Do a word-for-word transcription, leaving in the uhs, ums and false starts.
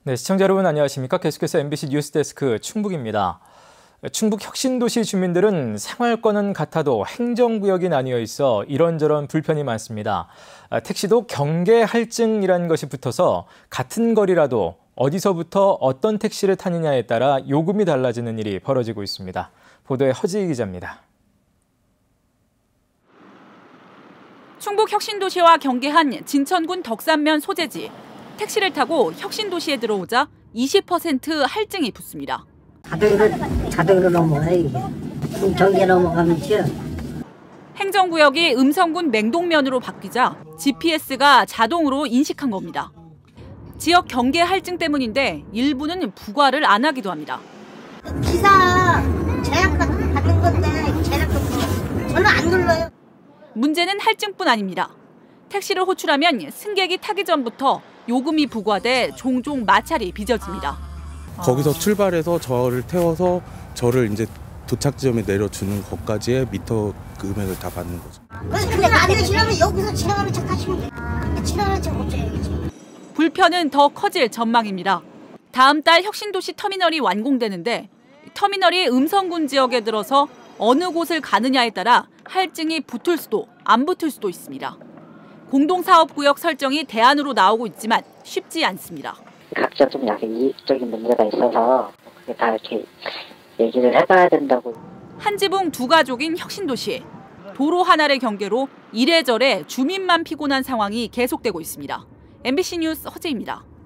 네, 시청자 여러분 안녕하십니까? 계속해서 엠비씨 뉴스데스크 충북입니다. 충북 혁신도시 주민들은 생활권은 같아도 행정구역이 나뉘어 있어 이런저런 불편이 많습니다. 택시도 경계 할증이라는 것이 붙어서 같은 거리라도 어디서부터 어떤 택시를 타느냐에 따라 요금이 달라지는 일이 벌어지고 있습니다. 보도에 허지희 기자입니다. 충북 혁신도시와 경계한 진천군 덕산면 소재지. 택시를 타고 혁신도시에 들어오자 이십 퍼센트 할증이 붙습니다. 자동으로, 자동으로 넘어가요, 이게. 경계 넘어가면요. 행정구역이 음성군 맹동면으로 바뀌자 지피에스가 자동으로 인식한 겁니다. 지역 경계 할증 때문인데 일부는 부과를 안 하기도 합니다. 기사 제약 받는 건데 제약 저는 안 눌러요. 문제는 할증뿐 아닙니다. 택시를 호출하면 승객이 타기 전부터 요금이 부과돼 종종 마찰이 빚어집니다. 거기서 출발해서 저를 태워서 저를 이제 도착 지점에 내려주는 것까지의 미터 금액을 다 받는 거죠. 근데 안 지나면 여기서 지나가는 차 타시면 돼요. 지나가는 차 못 줘야겠지. 불편은 더 커질 전망입니다. 다음 달 혁신도시 터미널이 완공되는데 터미널이 음성군 지역에 들어서 어느 곳을 가느냐에 따라 할증이 붙을 수도 안 붙을 수도 있습니다. 공동사업구역 설정이 대안으로 나오고 있지만 쉽지 않습니다. 각자 좀 약간 이익적인 문제가 있어서 다 이렇게 얘기를 해봐야 된다고. 한 지붕 두 가족인 혁신도시. 도로 하나의 경계로 이래저래 주민만 피곤한 상황이 계속되고 있습니다. 엠비씨 뉴스 허재입니다.